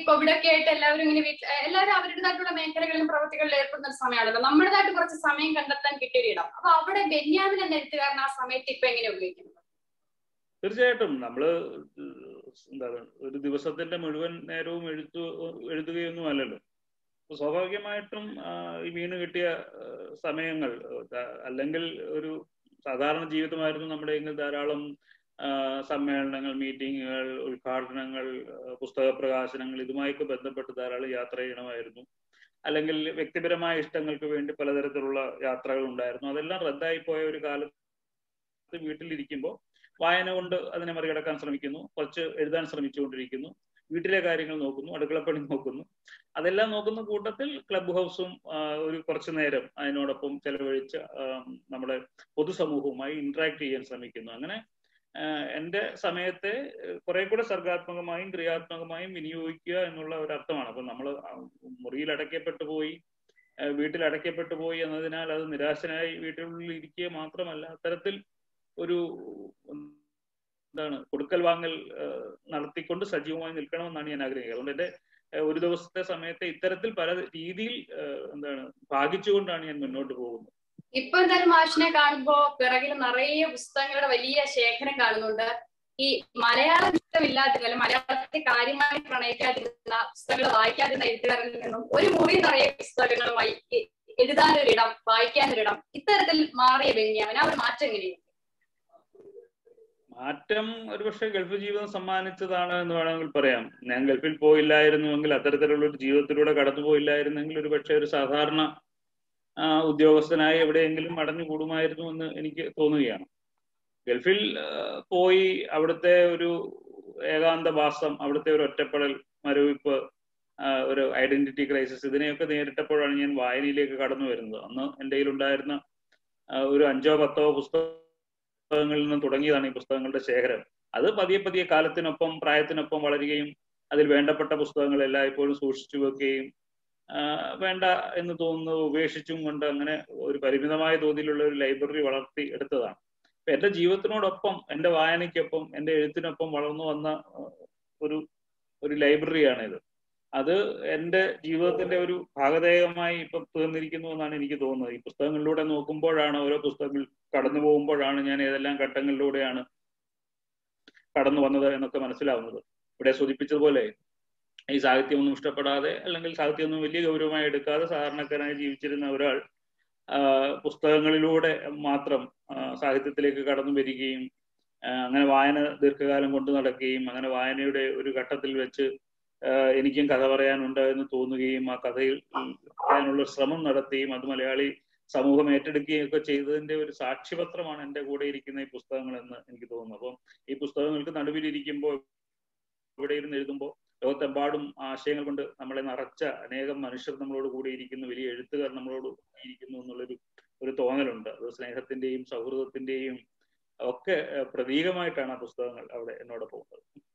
Covid ഒക്കെ ആയിട്ട് എല്ലാവരും ഇങ്ങനെ എല്ലാവരും അവരുടേതായിട്ടുള്ള മേഖലകളിലും പ്രവൃത്തികളിൽ ഏർപ്പെടുന്ന ഒരു സമയമാണല്ലോ. നമ്മുടേതായിട്ട് കുറച്ച് സമയം കണ്ടെത്താൻ കിട്ടിയൊരിടം. അപ്പൊ അവിടെ ബെന്യാമിൻ എന്ന എഴുത്തുകാരൻ ആ സമയത്ത് ഇപ്പൊ എങ്ങനെ ഉപയോഗിക്കുന്നത്? തീർച്ചയായിട്ടും നമ്മള് എന്താണ് ഒരു ദിവസത്തിന്റെ മുഴുവൻ നേരവും എഴുതുകയൊന്നും അല്ലല്ലോ. സ്വാഭാവികമായിട്ടും ഈ വീണ് കിട്ടിയ സമയങ്ങൾ, അല്ലെങ്കിൽ ഒരു സാധാരണ ജീവിതമായിരുന്നു നമ്മുടെ ഇങ്ങനെ ധാരാളം സമ്മേളനങ്ങൾ, മീറ്റിങ്ങുകൾ, ഉദ്ഘാടനങ്ങൾ, പുസ്തക പ്രകാശനങ്ങൾ, ഇതുമായൊക്കെ ബന്ധപ്പെട്ട് ധാരാളം യാത്ര ചെയ്യണമായിരുന്നു. അല്ലെങ്കിൽ വ്യക്തിപരമായ ഇഷ്ടങ്ങൾക്ക് വേണ്ടി പലതരത്തിലുള്ള യാത്രകൾ ഉണ്ടായിരുന്നു. അതെല്ലാം റദ്ദായി പോയ ഒരു കാലത്ത് വീട്ടിലിരിക്കുമ്പോൾ വായന കൊണ്ട് അതിനെ മറികടക്കാൻ ശ്രമിക്കുന്നു, കുറച്ച് എഴുതാൻ ശ്രമിച്ചുകൊണ്ടിരിക്കുന്നു, വീട്ടിലെ കാര്യങ്ങൾ നോക്കുന്നു, അടുക്കളപ്പണി നോക്കുന്നു. അതെല്ലാം നോക്കുന്ന കൂട്ടത്തിൽ ക്ലബ് ഹൗസും ഒരു കുറച്ചു നേരം അതിനോടൊപ്പം ചെലവഴിച്ച് നമ്മുടെ പൊതുസമൂഹവുമായി ഇന്ററാക്ട് ചെയ്യാൻ ശ്രമിക്കുന്നു. അങ്ങനെ എൻ്റെ സമയത്തെ കുറെ കൂടെ സർഗാത്മകമായും ക്രിയാത്മകമായും വിനിയോഗിക്കുക എന്നുള്ള ഒരു അർത്ഥമാണ്. അപ്പം നമ്മൾ മുറിയിൽ അടയ്ക്കപ്പെട്ടു പോയി, വീട്ടിൽ അടയ്ക്കപ്പെട്ടു പോയി എന്നതിനാൽ അത് നിരാശനായി വീട്ടിനുള്ളിൽ ഇരിക്കുക മാത്രമല്ല, അത്തരത്തിൽ ഒരു എന്താണ് കൊടുക്കൽ വാങ്ങൽ നടത്തിക്കൊണ്ട് സജീവമായി നിൽക്കണമെന്നാണ് ഞാൻ ആഗ്രഹിക്കുന്നത്. അതുകൊണ്ട് എൻ്റെ ഒരു ദിവസത്തെ സമയത്തെ ഇത്തരത്തിൽ പല രീതിയിൽ എന്താണ് ഭാഗിച്ചുകൊണ്ടാണ് ഞാൻ മുന്നോട്ട് പോകുന്നത്. ഇപ്പൊ എന്തായാലും മാഷിനെ കാണുമ്പോ പിറകിൽ നിറയെ പുസ്തകങ്ങളുടെ വലിയ ശേഖരം കാണുന്നുണ്ട്. ഈ മലയാളം ഇഷ്ടമില്ലാത്ത, മലയാളത്തെ കാര്യമായി പ്രണയിക്കാതിരുന്ന, പുസ്തകങ്ങൾ വായിക്കാതിരുന്ന എഴുത്തുകാരിൽ നിന്നും ഒരു മുറി നിറയെ പുസ്തകങ്ങളുമായി എഴുതാനൊരിടം, വായിക്കാനൊരിടം, ഇത്തരത്തിൽ മാറിയ ബെന്യാമിൻ ആ ഒരു മാറ്റം എങ്ങനെയാണ്? മാറ്റം ഒരുപക്ഷെ ഗൾഫ് ജീവിതം സമ്മാനിച്ചതാണ് എന്ന് വേണമെങ്കിൽ പറയാം. ഞാൻ ഗൾഫിൽ പോയില്ലായിരുന്നുവെങ്കിൽ, അത്തരത്തിലുള്ള ഒരു ജീവിതത്തിലൂടെ കടന്നു പോയില്ലായിരുന്നെങ്കിൽ ഒരുപക്ഷെ ഒരു സാധാരണ ഉദ്യോഗസ്ഥനായി എവിടെയെങ്കിലും അടഞ്ഞുകൂടുമായിരുന്നു എന്ന് എനിക്ക് തോന്നുകയാണ്. ഗൾഫിൽ പോയി അവിടുത്തെ ഒരു ഏകാന്തവാസം, അവിടുത്തെ ഒരു ഒറ്റപ്പെടൽ, മരവിപ്പ്, ഒരു ഐഡന്റിറ്റി ക്രൈസിസ്, ഇതിനെയൊക്കെ നേരിട്ടപ്പോഴാണ് ഞാൻ വായനയിലേക്ക് കടന്നു വരുന്നത്. അന്ന് എൻ്റെ കയ്യിലുണ്ടായിരുന്ന ഒരു 5-10 പുസ്തകങ്ങളിൽ നിന്നും തുടങ്ങിയതാണ് ഈ പുസ്തകങ്ങളുടെ ശേഖരം. അത് പതിയെ പതിയെ കാലത്തിനൊപ്പം പ്രായത്തിനൊപ്പം വളരുകയും അതിൽ വേണ്ടപ്പെട്ട പുസ്തകങ്ങൾ എല്ലായ്പ്പോഴും സൂക്ഷിച്ചു വെക്കുകയും വേണ്ട എന്ന് തോന്നുന്നത് ഉപേക്ഷിച്ചും കൊണ്ട് അങ്ങനെ ഒരു പരിമിതമായ തോതിലുള്ള ഒരു ലൈബ്രറി വളർത്തി എടുത്തതാണ്. എൻ്റെ ജീവിതത്തിനോടൊപ്പം, എൻ്റെ വായനയ്ക്കൊപ്പം, എൻ്റെ എഴുത്തിനൊപ്പം വളർന്നു വന്ന ഒരു ലൈബ്രറിയാണിത്. അത് എൻ്റെ ജീവിതത്തിന്റെ ഒരു ഭാഗധേയമായി ഇപ്പം തീർന്നിരിക്കുന്നു എന്നാണ് എനിക്ക് തോന്നുന്നത്. ഈ പുസ്തകങ്ങളിലൂടെ നോക്കുമ്പോഴാണ്, ഓരോ പുസ്തകങ്ങൾ കടന്നു പോകുമ്പോഴാണ് ഞാൻ ഏതെല്ലാം ഘട്ടങ്ങളിലൂടെയാണ് കടന്നു വന്നത് എന്നൊക്കെ മനസ്സിലാവുന്നത്. ഇവിടെ സൂചിപ്പിച്ചതുപോലെ ഈ സാഹിത്യമൊന്നും ഇഷ്ടപ്പെടാതെ, അല്ലെങ്കിൽ സാഹിത്യമൊന്നും വലിയ ഗൗരവമായി എടുക്കാതെ സാധാരണക്കാരായി ജീവിച്ചിരുന്ന ഒരാൾ പുസ്തകങ്ങളിലൂടെ മാത്രം സാഹിത്യത്തിലേക്ക് കടന്നു വരികയും അങ്ങനെ വായന ദീർഘകാലം കൊണ്ടു നടക്കുകയും അങ്ങനെ വായനയുടെ ഒരു ഘട്ടത്തിൽ വെച്ച് എനിക്കും കഥ പറയാനുണ്ട് എന്ന് തോന്നുകയും ആ കഥയിൽ പറയാനുള്ള ശ്രമം നടത്തുകയും അത് മലയാളി സമൂഹം ഏറ്റെടുക്കുകയും ഒക്കെ ചെയ്തതിന്റെ ഒരു സാക്ഷ്യപത്രമാണ് എൻ്റെ കൂടെ ഇരിക്കുന്ന ഈ പുസ്തകങ്ങൾ എന്ന് എനിക്ക് തോന്നുന്നു. അപ്പം ഈ പുസ്തകങ്ങൾക്ക് നടുവിലിരിക്കുമ്പോൾ, ഇവിടെ ഇരുന്ന് എഴുതുമ്പോൾ, ലോകത്തെമ്പാടും ആശയങ്ങൾ കൊണ്ട് നമ്മളെ നിറച്ച അനേകം മനുഷ്യർ നമ്മളോട് കൂടി ഇരിക്കുന്നു, വലിയ എഴുത്തുകാർ നമ്മളോട് ഇരിക്കുന്നു എന്നുള്ളൊരു തോന്നലുണ്ട്. അത് സ്നേഹത്തിന്റെയും സൗഹൃദത്തിന്റെയും ഒക്കെ പ്രതീകമായിട്ടാണ് ആ പുസ്തകങ്ങൾ അവിടെ എന്നോടൊപ്പം ഉള്ളത്.